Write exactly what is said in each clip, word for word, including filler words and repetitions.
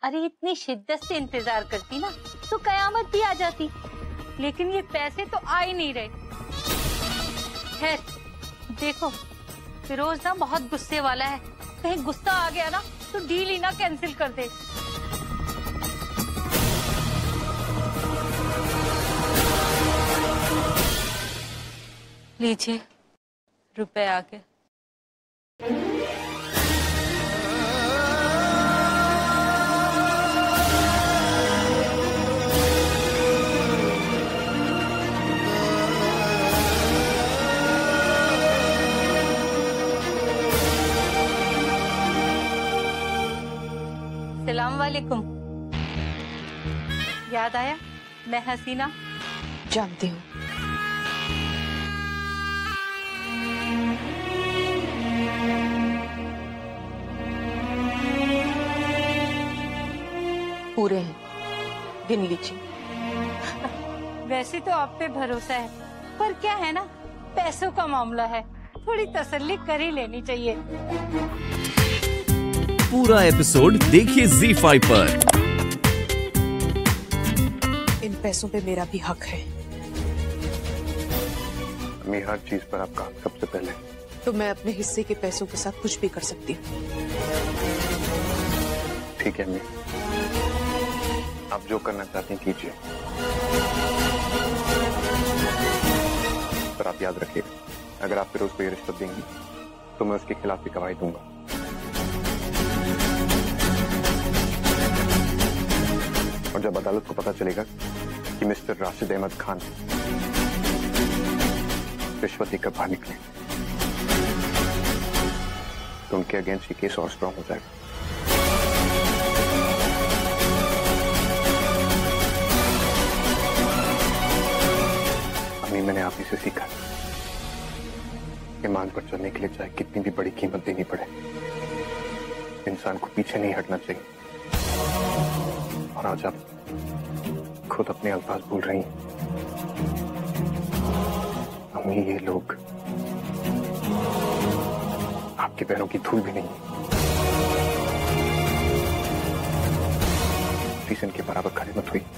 अरे इतनी शिद्दत से इंतजार करती ना तो कयामत भी आ जाती, लेकिन ये पैसे तो आ ही नहीं रहे। खैर देखो, फिरोज ना बहुत गुस्से वाला है, कहीं गुस्सा आ गया ना तो डील ही ना कैंसिल कर दे। लीजिए रुपए आके। सलाम वालेकुम। याद आया मैं हसीना? जानती हूँ। पूरे हैं, गिन लीजिए। वैसे तो आप पे भरोसा है, पर क्या है ना, पैसों का मामला है, थोड़ी तसल्ली कर ही लेनी चाहिए। पूरा एपिसोड देखिए ज़ी फाइव पर। इन पैसों पे मेरा भी हक है। मैं हर चीज पर आपका हक सबसे पहले। तो मैं अपने हिस्से के पैसों के साथ कुछ भी कर सकती हूँ। ठीक है, मैं आप जो करना चाहते हैं कीजिए, पर आप याद रखिएगा, अगर आप फिर उस पर रिश्वत देंगी तो मैं उसके खिलाफ भी गवाही दूंगा। और जब अदालत को पता चलेगा कि मिस्टर राशिद अहमद खान रिश्वत देकर बाहर निकले तो उनके अगेंस्ट ये केस और स्ट्रॉन्ग हो जाएगा। अम्मी, मैंने आप ही से सीखा कि मान पर चलने के लिए चाहे कितनी भी बड़ी कीमत देनी पड़े, इंसान को पीछे नहीं हटना चाहिए। और आज आप खुद अपने अल्फाज भूल रही हैं। अम्मी, ये लोग आपके पैरों की धूल भी नहीं, प्लीज इनके बराबर खड़े मत हुई।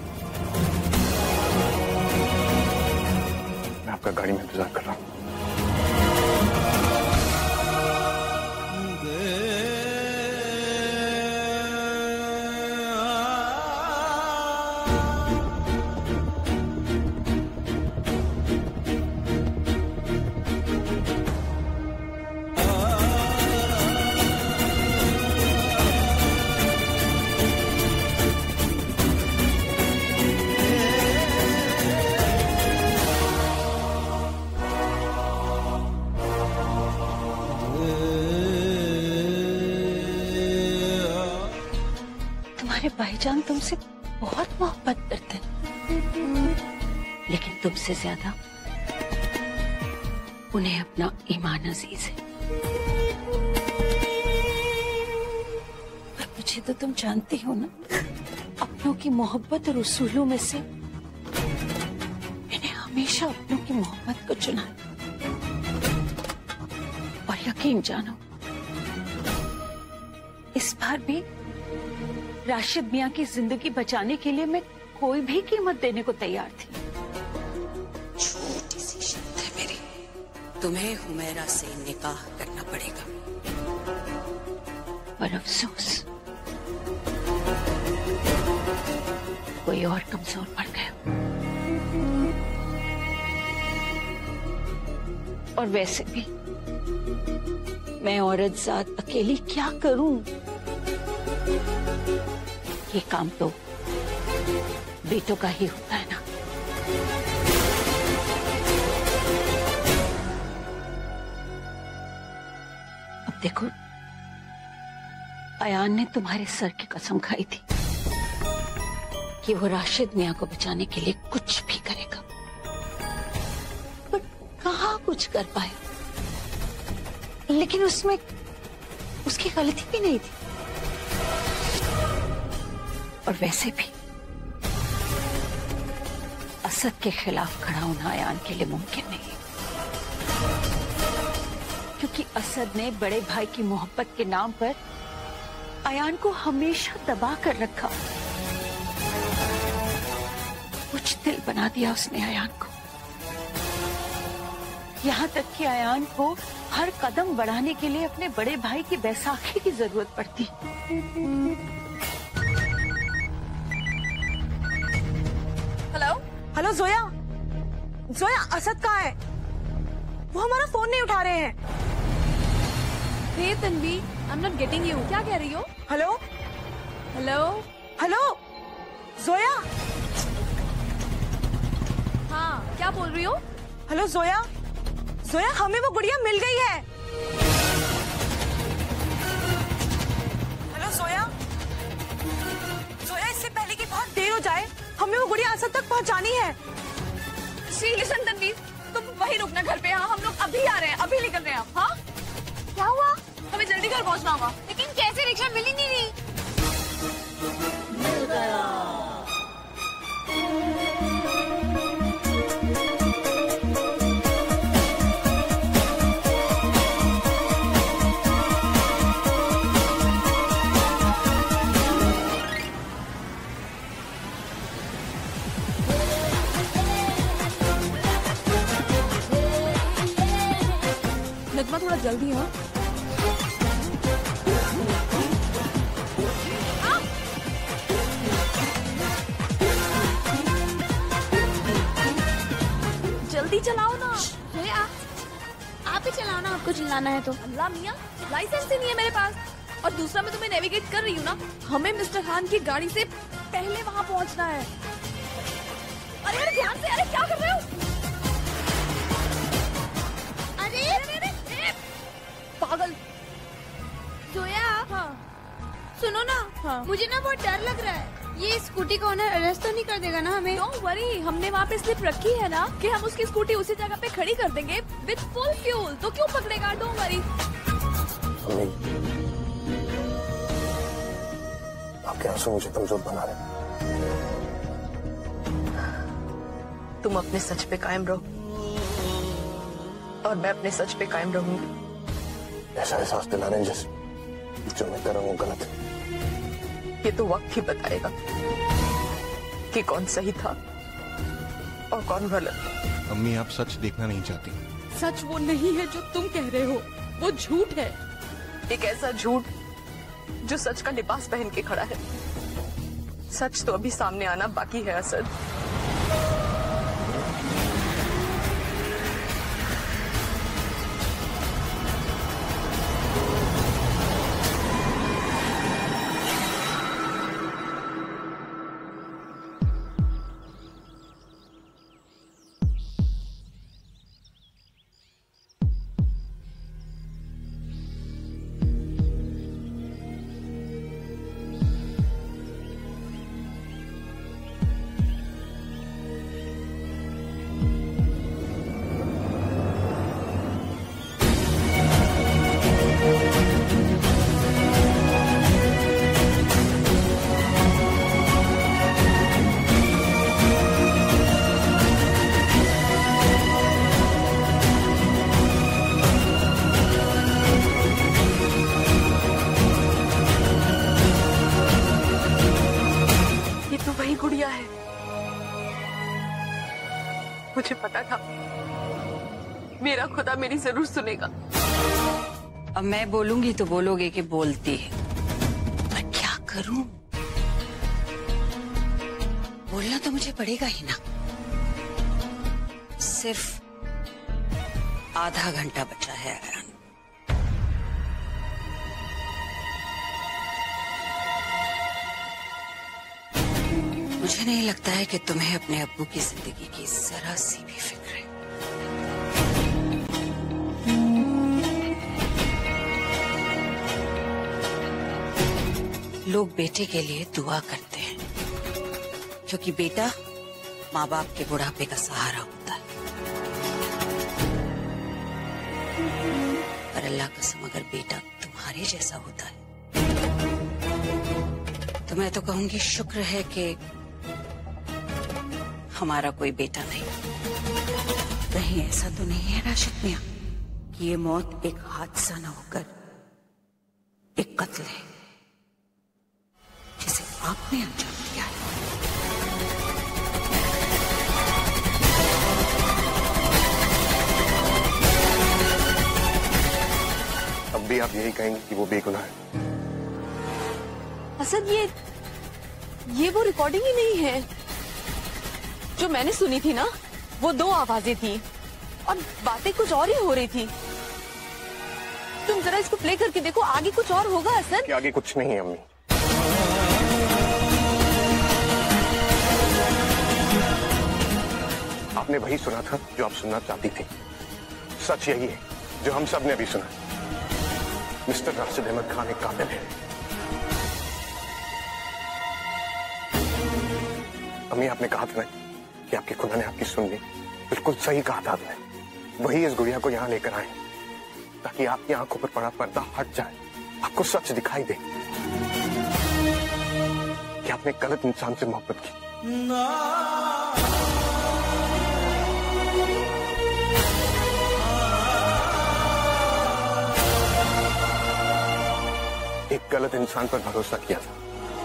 मैं आपका गाड़ी में इंतजार कर रहा हूँ। भाईजान तुमसे बहुत मोहब्बत करते हैं, लेकिन तुमसे ज्यादा उन्हें अपना ईमान अजीज है। पर मुझे तो तुम जानती हो ना, अपनों की मोहब्बत और उसूलों में से मैंने हमेशा अपनों की मोहब्बत को चुना है। और यकीन जानो, इस बार भी राशिद मियां की जिंदगी बचाने के लिए मैं कोई भी कीमत देने को तैयार थी। छोटी सी शर्त है मेरी, तुम्हें हुमैरा से निकाह करना पड़ेगा। पर अफसोस, कोई और कमजोर पड़ गया। और वैसे भी मैं औरत जात अकेली क्या करूं? ये काम तो बेटों का ही होता है ना। अब देखो, अयान ने तुम्हारे सर की कसम खाई थी कि वो राशिद मियां को बचाने के लिए कुछ भी करेगा, पर कहाँ कुछ कर पाया। लेकिन उसमें उसकी गलती भी नहीं थी। और वैसे भी असद के खिलाफ खड़ा होना अयान के लिए मुमकिन नहीं, क्योंकि असद ने बड़े भाई की मोहब्बत के नाम पर अयान को हमेशा दबा कर रखा। कुछ दिल बना दिया उसने अयान को, यहाँ तक कि अयान को हर कदम बढ़ाने के लिए अपने बड़े भाई की बैसाखी की जरूरत पड़ती। हेलो हेलो जोया, जोया असद कहाँ है? वो हमारा फोन नहीं उठा रहे हैं। Hey Tanvi, I am not getting you. क्या कह रही हो? Hello hello hello Zoya. हाँ, क्या बोल रही हो? हेलो जोया, जोया हमें वो गुड़िया मिल गई है। हेलो जोया, जोया इससे पहले कि बहुत देर हो जाए हमें वो गुड़िया असद तक पहुंचानी है। शी लिसन तन्वी, तुम वहीं रुकना घर पे। हाँ, हम लोग अभी आ रहे हैं, अभी निकल रहे हैं। हाँ, क्या हुआ? हमें जल्दी घर पहुंचना होगा। लेकिन कैसे? रिक्शा मिल ही नहीं रही। मिल गया। नगमा थोड़ा जल्दी। हाँ, जल्दी चलाओ ना। जोया, आप ही चलाओ ना, आपको चिल्लाना है तो। अल्लाह मियाँ, लाइसेंस ही नहीं है मेरे पास। और दूसरा, मैं तुम्हें नेविगेट कर रही हूँ ना। हमें मिस्टर खान की गाड़ी से पहले वहाँ पहुँचना है। अरे अरे ध्यान से, अरे क्या कर रहे हो? अरे अरे अरे, अरे पागल। जोया, हाँ सुनो ना। हाँ। मुझे ना बहुत डर लग रहा है। ये स्कूटी का ओनर अरेस्ट तो नहीं कर देगा ना हमें? डोंट वरी, हमने वहाँ पे स्लिप रखी है ना कि हम उसकी स्कूटी उसी जगह पे खड़ी कर देंगे विद फुल फ्यूल। तो क्यों पकड़ेगा? Don't worry. आपके आंसू मुझे कमजोर बना रहे। तुम अपने सच पे कायम रहो और मैं अपने सच पे कायम रहूंगी। ऐसा एहसास दिला रहे हैं जैसे जो मैं कर रहा हूँ गलत है। ये तो वक्त ही बताएगा कि कौन सही था और कौन गलत। अम्मी, आप सच देखना नहीं चाहती। सच वो नहीं है जो तुम कह रहे हो, वो झूठ है। एक ऐसा झूठ जो सच का लिबास पहन के खड़ा है। सच तो अभी सामने आना बाकी है असद। गुड़िया है। मुझे पता था मेरा खुदा मेरी जरूर सुनेगा। अब मैं बोलूंगी तो बोलोगे कि बोलती है, पर क्या करूं? बोलना तो मुझे पड़ेगा ही ना। सिर्फ आधा घंटा बचा है अयान। मुझे नहीं लगता है कि तुम्हें अपने अब्बू की जिंदगी की जरा सी भी फिक्र है। लोग बेटे के लिए दुआ करते हैं क्योंकि बेटा माँ बाप के बुढ़ापे का सहारा होता है। पर अल्लाह कसम अगर बेटा तुम्हारे जैसा होता है तो मैं तो कहूंगी शुक्र है कि हमारा कोई बेटा नहीं। कहीं ऐसा तो नहीं है राशिद मियां कि ये मौत एक हादसा न होकर एक कत्ल है। आपने अंजाम दिया है। अब भी आप यही कहेंगे कि वो बेगुनाह है? असद, ये ये वो रिकॉर्डिंग ही नहीं है जो मैंने सुनी थी ना। वो दो आवाजें थी और बातें कुछ और ही हो रही थी। तुम जरा इसको प्ले करके देखो, आगे कुछ और होगा असद। कि आगे कुछ नहीं है अम्मी। आपने वही सुना था जो आप सुनना चाहती थी। सच यही है जो हम सब ने अभी सुना। मिस्टर राशिद अहमद खान एक कातिल है। अम्मी, आपने कहा था ना कि आपकी खुदा ने आपकी सुन ली। बिल्कुल सही कहा था आपने। वही इस गुड़िया को यहाँ लेकर आए ताकि आपकी आंखों पर पड़ा पर्दा हट जाए, आपको सच दिखाई दे कि आपने गलत इंसान से मोहब्बत की। एक गलत इंसान पर भरोसा किया था।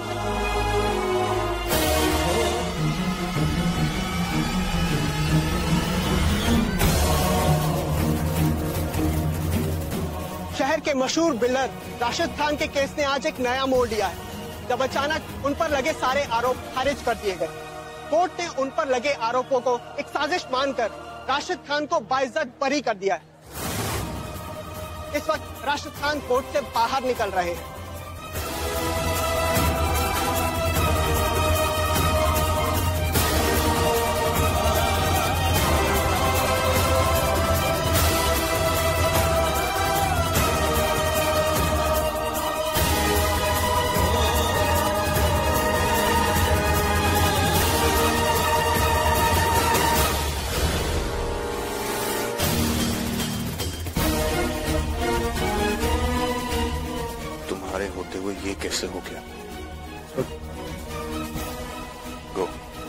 शहर के मशहूर बिल्डर राशिद खान के केस ने आज एक नया मोड़ लिया है, जब अचानक उन पर लगे सारे आरोप खारिज कर दिए गए। कोर्ट ने उन पर लगे आरोपों को एक साजिश मानकर राशिद खान को बाइज्जत बरी कर दिया है। इस वक्त राशिद खान कोर्ट से बाहर निकल रहे हैं। होते हुए ये कैसे हो गया? गो।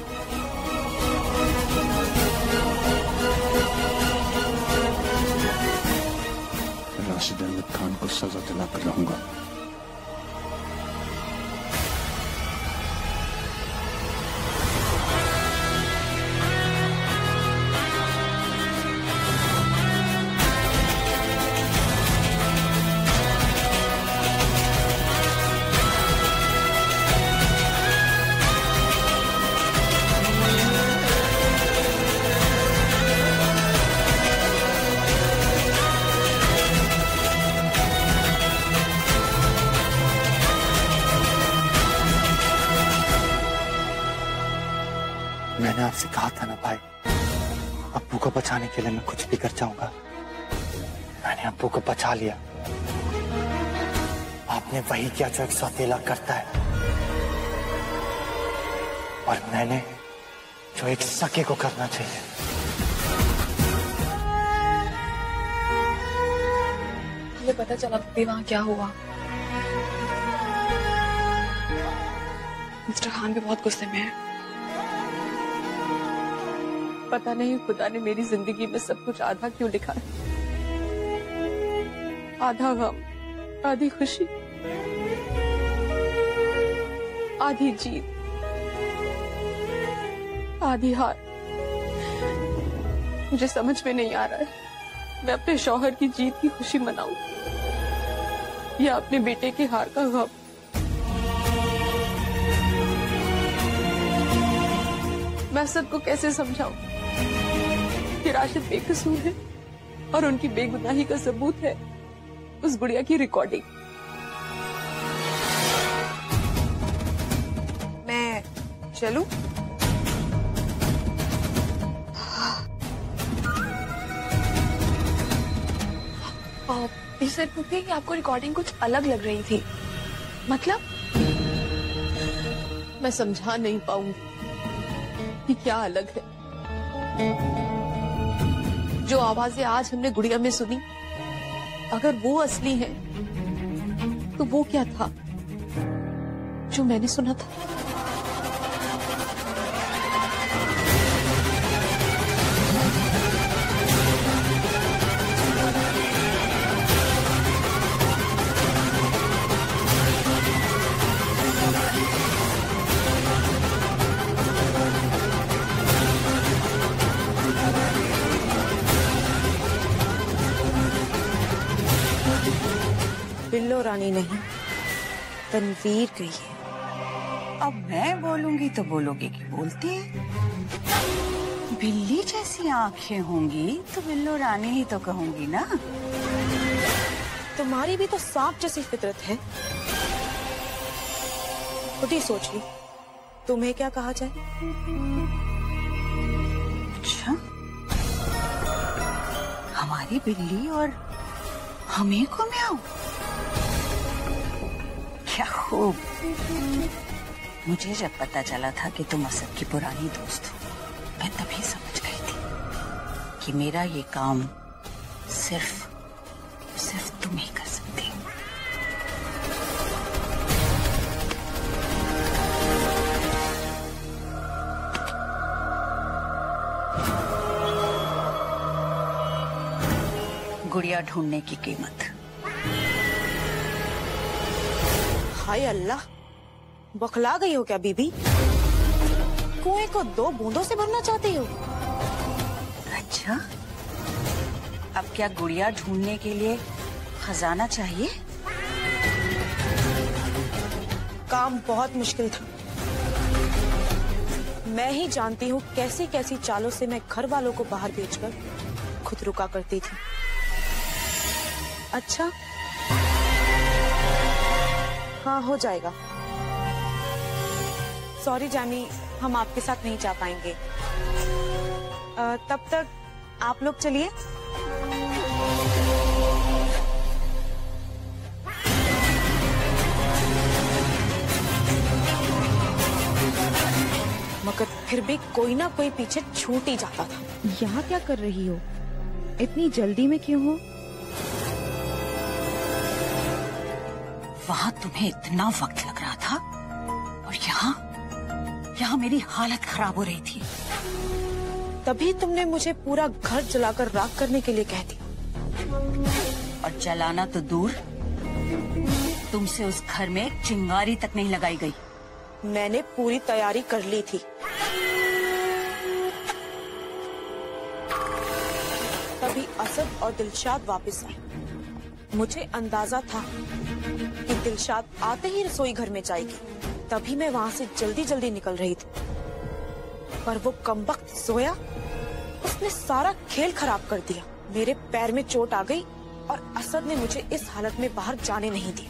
राशिद अहमद खान को सजा दिलाकर रहूंगा। मैंने आपसे कहा था ना भाई, अब्बू को बचाने के लिए मैं कुछ भी कर जाऊंगा। मैंने अब्बू को बचा लिया। आपने वही किया जो एक सौतेला करता है, और मैंने जो एक सके को करना चाहिए। मुझे पता चला भी वहां क्या हुआ। मिस्टर खान भी बहुत गुस्से में है। पता नहीं खुदा ने मेरी जिंदगी में सब कुछ आधा क्यों लिखा है। आधा गम, आधी खुशी, आधी जीत, आधी हार। मुझे समझ में नहीं आ रहा है मैं अपने शौहर की जीत की खुशी मनाऊं या अपने बेटे के हार का गम। मैं सबको कैसे समझाऊं कि राशिद बेकसूर है और उनकी बेगुनाही का सबूत है उस गुड़िया की रिकॉर्डिंग। मैं चलूं? इसे पूछे कि आपको रिकॉर्डिंग कुछ अलग लग रही थी। मतलब? मैं समझा नहीं पाऊंगी कि क्या अलग है। जो आवाजें आज हमने गुड़िया में सुनी, अगर वो असली है तो वो क्या था जो मैंने सुना था? बिल्लो रानी नहीं, तनवीर गई है। अब मैं बोलूंगी तो बोलोगे कि बोलती है। बिल्ली जैसी आंखें होंगी तो बिल्लो रानी ही तो कहूंगी ना। तुम्हारी भी तो सांप जैसी फितरत है। खुद ही सोच ली, तुम्हें क्या कहा जाए? अच्छा, हमारी बिल्ली और हमें को म्याऊं? क्या खूब। मुझे जब पता चला था कि तुम असद की पुरानी दोस्त हो, मैं तभी समझ गई थी कि मेरा ये काम सिर्फ सिर्फ तुम ही कर सकती हो। गुड़िया ढूंढने की कीमत। हाय अल्लाह, बौखला गई हो क्या बीबी? कुएं को दो बूंदों से भरना चाहती हो? अच्छा, अब क्या गुड़िया ढूंढने के लिए खजाना चाहिए? काम बहुत मुश्किल था। मैं ही जानती हूँ कैसी कैसी चालों से मैं घर वालों को बाहर भेजकर खुद रुका करती थी। अच्छा, हाँ हो जाएगा। सॉरी जानी, हम आपके साथ नहीं जा पाएंगे। आ, तब तक आप लोग चलिए। मगर फिर भी कोई ना कोई पीछे छूट ही जाता था। यहाँ क्या कर रही हो? इतनी जल्दी में क्यों हो? वहाँ तुम्हें इतना वक्त लग रहा था और यहाँ यहाँ मेरी हालत खराब हो रही थी। तभी तुमने मुझे पूरा घर जलाकर राख करने के लिए कह दिया। और जलाना तो दूर, तुमसे उस घर में एक चिंगारी तक नहीं लगाई गई। मैंने पूरी तैयारी कर ली थी। तभी असद और दिलशाद वापस आए। मुझे अंदाजा था कि दिलशाद आते ही रसोई घर में जाएगी, तभी मैं वहां से जल्दी जल्दी निकल रही थी। पर वो कमबख्त सोया, उसने सारा खेल खराब कर दिया। मेरे पैर में चोट आ गई और असद ने मुझे इस हालत में बाहर जाने नहीं दिया।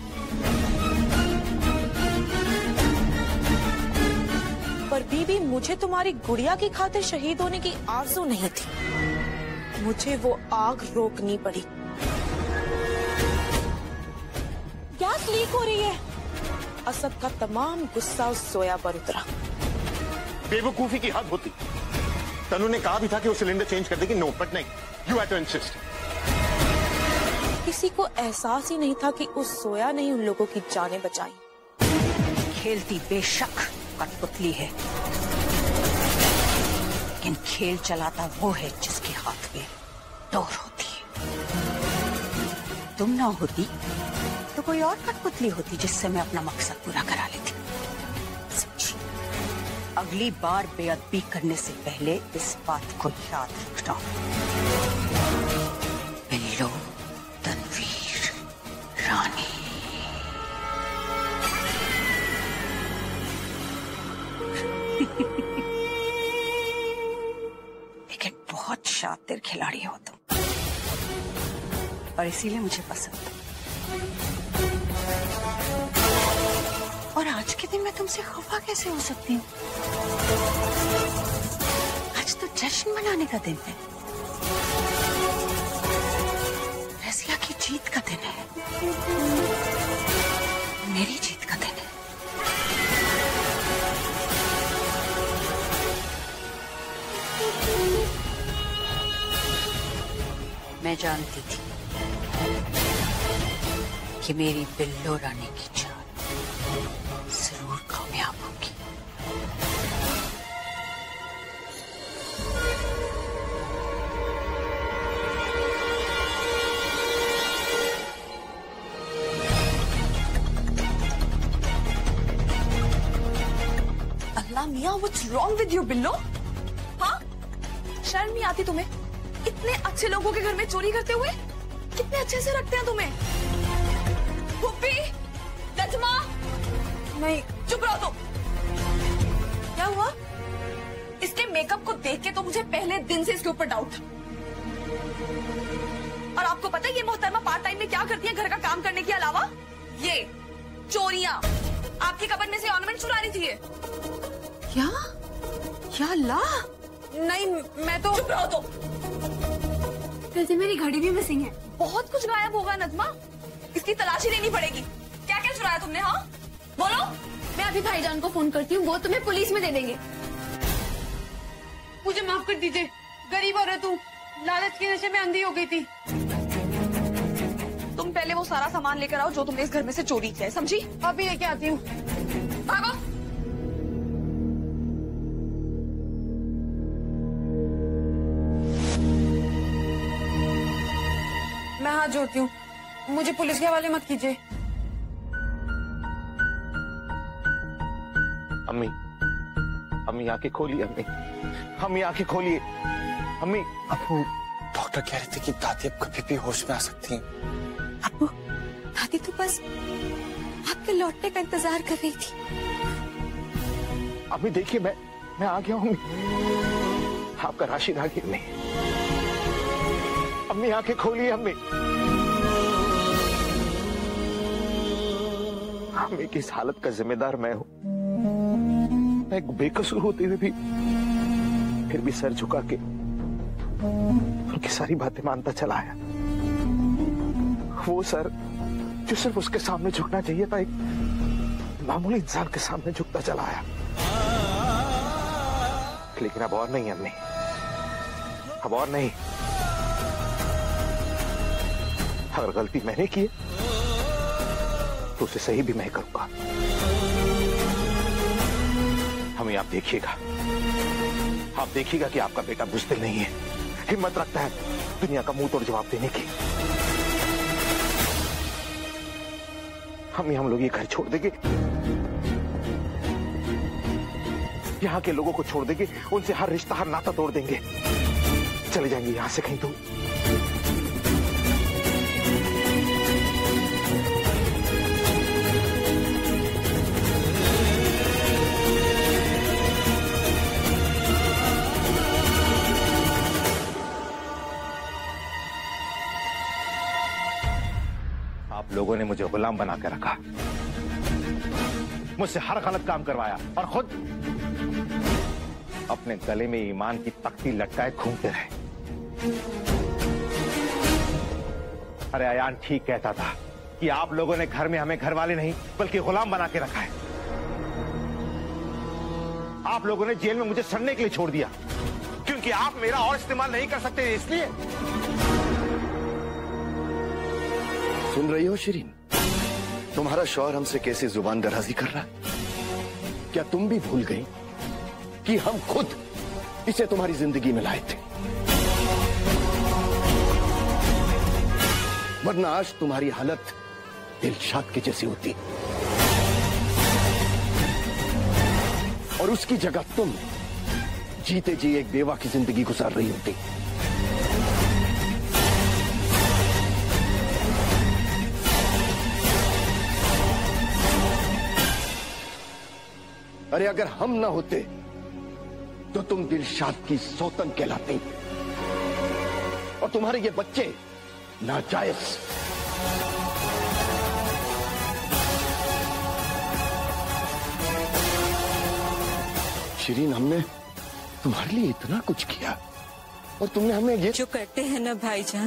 पर बीबी, मुझे तुम्हारी गुड़िया की खातिर शहीद होने की आरज़ू नहीं थी। मुझे वो आग रोकनी पड़ी। गैस लीक हो रही है। असद का तमाम गुस्सा उस सोया पर उतरा। बेवकूफी की हद होती। तनु ने कहा भी था कि वो सिलेंडर चेंज कर देगी। नो, बट नहीं, यू हैड टू इंसिस्ट। किसी को एहसास ही नहीं था कि उस सोया ने ही उन लोगों की जानें बचाई। खेलती बेशक कठपुतली है, लेकिन खेल चलाता वो है जिसके हाथ में डोर होती है। तुम ना होती तो कोई और कठपुतली होती जिससे मैं अपना मकसद पूरा करा लेती। समझी? अगली बार बेअदबी करने से पहले इस बात को याद रखना। बिल्लो तनवीर रानी। लेकिन बहुत शातिर खिलाड़ी हो तुम, और इसीलिए मुझे पसंद। और आज के दिन मैं तुमसे खफा कैसे हो सकती हूँ? आज तो जश्न मनाने का दिन है। रज़िया की जीत का दिन है, मेरी जीत का दिन है। मैं जानती थी कि मेरी बिल्लो रानी की जान जरूर कामयाब होगी। अल्लाह मियाँ, व्हाट्स रॉन्ग विद यू बिल्लो? हाँ, शर्म नहीं आती तुम्हें? इतने अच्छे लोगों के घर में चोरी करते हुए। कितने अच्छे से रखते हैं तुम्हें। वो नहीं, चुप रहो तुम। क्या हुआ? इसके मेकअप को देख के तो मुझे पहले दिन से इसके ऊपर डाउट था। और आपको पता है ये मोहतरमा पार्ट टाइम में क्या करती है घर का काम करने के अलावा? ये चोरियां, आपकी कबर्ड में से ऑर्नामेंट चुरा रही थी ये। क्या? या अल्लाह! नहीं, मैं तो चुप रहो तुम। वैसे मेरी घड़ी भी मिसिंग है। बहुत कुछ गायब होगा नजमा, इसकी तलाशी लेनी पड़ेगी। क्या क्या चुराया तुमने? हाँ बोलो। मैं अभी भाईजान को फोन करती हूँ, वो तुम्हें पुलिस में दे देंगे। मुझे माफ कर दीजिए, गरीब औरत हूँ, लालच के नशे में अंधी हो गई थी। तुम पहले वो सारा सामान लेकर आओ जो तुमने इस घर में से चोरी किया है, समझी? अभी लेके आती हूँ। भागो। मैं हाथ जोड़ती हूँ, मुझे पुलिस के हवाले मत कीजिए। अम्मी, अम्मी आंखें खोलिए। अम्मी, अम्मी आंखें खोलिए। अम्मी, अबू डॉक्टर कह रहे थे कि दादी अब कभी भी होश में आ सकती हैं। अबू, दादी तो बस आपके लौटने का इंतजार कर रही थी। अम्मी देखिए, मैं मैं आ गया हूँ। अम्मी, आपका राशिद आ गया। अम्मी, अम्मी आंखें खोलिए। अम्मी, अम्मी की इस हालत का जिम्मेदार मैं हूँ। मैं एक बेकसूर होते हुए भी फिर भी सर झुका के उनकी सारी बातें मानता चला आया। वो सर जो सिर्फ उसके सामने झुकना चाहिए था, एक मामूली इंसान के सामने झुकता चला आया। लेकिन अब और नहीं अम्मी, अब और नहीं। अगर गलती मैंने की है तो उसे सही भी मैं करूंगा। हमें आप देखिएगा, आप देखिएगा कि आपका बेटा बुज़दिल नहीं है, हिम्मत रखता है दुनिया का मुंह तोड़ जवाब देने की। हम हम लोग ये घर छोड़ देंगे, यहाँ के लोगों को छोड़ देंगे, उनसे हर रिश्ता हर नाता तोड़ देंगे, चले जाएंगे यहां से कहीं दूर। आप लोगों ने मुझे गुलाम बना के रखा, मुझसे हर गलत काम करवाया और खुद अपने गले में ईमान की तख्ती लटकाए घूमते रहे। अरे अयान ठीक कहता था कि आप लोगों ने घर में हमें घर वाले नहीं बल्कि गुलाम बना के रखा है। आप लोगों ने जेल में मुझे सड़ने के लिए छोड़ दिया क्योंकि आप मेरा और इस्तेमाल नहीं कर सकते, इसलिए। सुन रही हो शिरीन, तुम्हारा शौहर हमसे कैसी जुबान दराजी कर रहा है? क्या तुम भी भूल गई कि हम खुद इसे तुम्हारी जिंदगी में लाए थे? वरना आज तुम्हारी हालत दिलशाद की जैसी होती और उसकी जगह तुम जीते जी एक बेवा की जिंदगी गुजार रही होती। अरे अगर हम ना होते तो तुम दिलशाद की सौतन कहलाती और तुम्हारे ये बच्चे नाजायज। शिरीन, हमने तुम्हारे लिए इतना कुछ किया और तुमने हमें ये जो करते हैं ना भाईजान,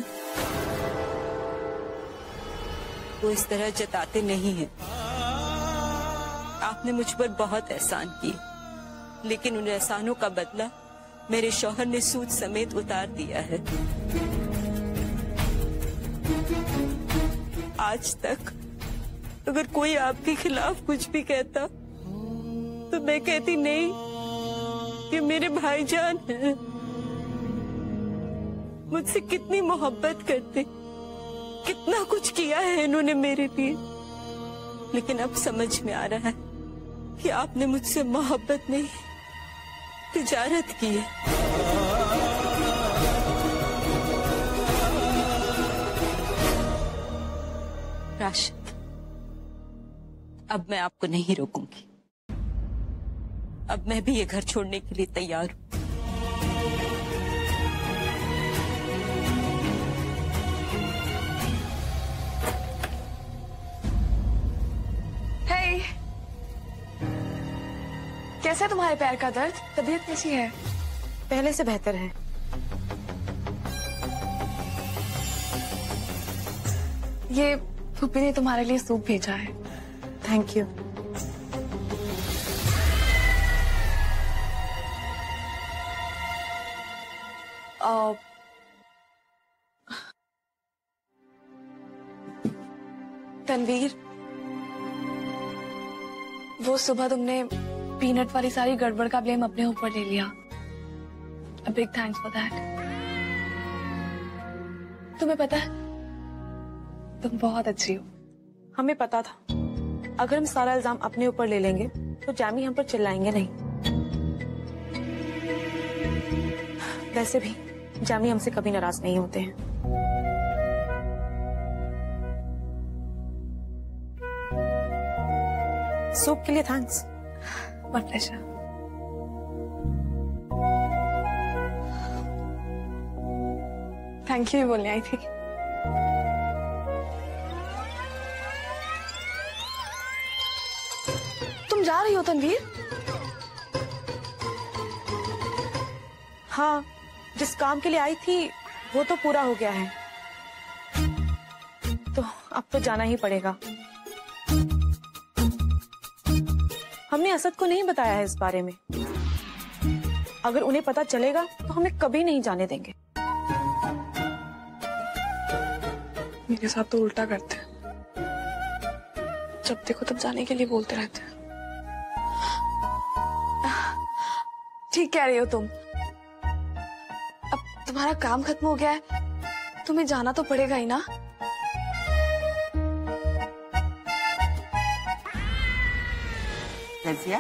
वो इस तरह जताते नहीं हैं। आपने मुझ पर बहुत एहसान किए, लेकिन उन एहसानों का बदला मेरे शौहर ने सूद समेत उतार दिया है। आज तक अगर कोई आपके खिलाफ कुछ भी कहता तो मैं कहती नहीं कि मेरे भाईजान हैं, मुझसे कितनी मोहब्बत करते, कितना कुछ किया है इन्होंने मेरे लिए। लेकिन अब समझ में आ रहा है कि आपने मुझसे मोहब्बत नहीं, तिजारत की है। राशिद, अब मैं आपको नहीं रोकूंगी। अब मैं भी ये घर छोड़ने के लिए तैयार हूँ। हे, कैसा है तुम्हारे पैर का दर्द? तबीयत कैसी है? पहले से बेहतर है। ये फूफी ने तुम्हारे लिए सूप भेजा है। Thank you. आ, तनवीर, वो सुबह तुमने पीनट वाली सारी गड़बड़ का ब्लेम अपने ऊपर ले लिया। A big thanks for that. तुम्हें पता है तुम बहुत अच्छी हो। हमें पता था अगर हम सारा इल्जाम अपने ऊपर ले लेंगे तो जामी हम पर चिल्लाएंगे नहीं। वैसे भी जामी हमसे कभी नाराज नहीं होते हैं। सूप के लिए thanks. My pleasure. Thank you ही बोलने आई थी। तुम जा रही हो तनवीर? हाँ, जिस काम के लिए आई थी वो तो पूरा हो गया है, तो अब तो जाना ही पड़ेगा। हमने असद को नहीं बताया है इस बारे में। अगर उन्हें पता चलेगा तो हमें कभी नहीं जाने देंगे। मेरे साथ तो उल्टा करते हैं, जब देखो तब जाने के लिए बोलते रहते हैं। ठीक कह रही हो तुम। अब तुम्हारा काम खत्म हो गया है, तुम्हें जाना तो पड़ेगा ही ना। रज़िया,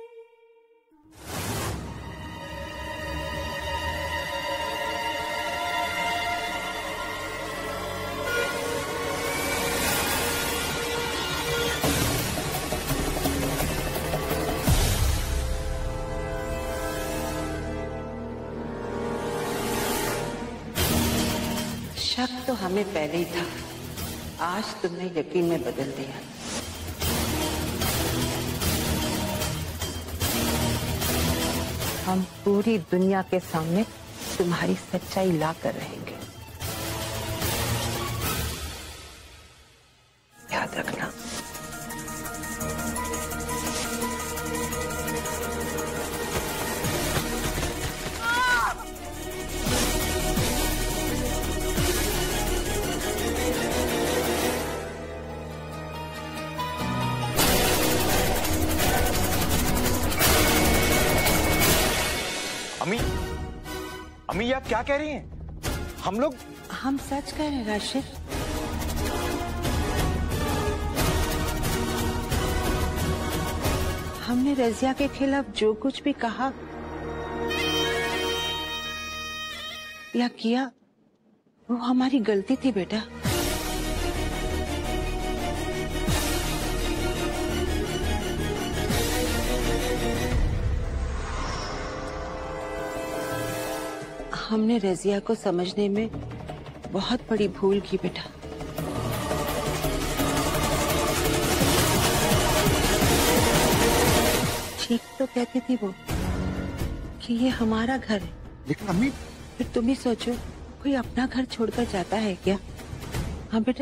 शक तो हमें पहले ही था, आज तुमने यकीन में बदल दिया। हम पूरी दुनिया के सामने तुम्हारी सच्चाई ला कर रहेंगे, याद रखना। अम्मी, अम्मी ये आप क्या कह रही हैं? हम लोग हम सच कह रहे हैं राशिद। हमने रज़िया के खिलाफ जो कुछ भी कहा या किया वो हमारी गलती थी बेटा। हमने रज़िया को समझने में बहुत बड़ी भूल की बेटा। ठीक तो कहती थी वो कि ये हमारा घर है, लेकिन अम्मी फिर तुम ही सोचो, कोई अपना घर छोड़कर जाता है क्या? हाँ बेटा।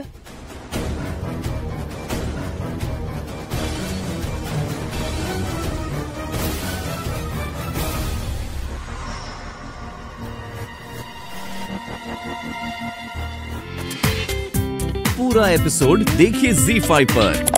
पूरा एपिसोड देखिए ज़ी फाइव पर।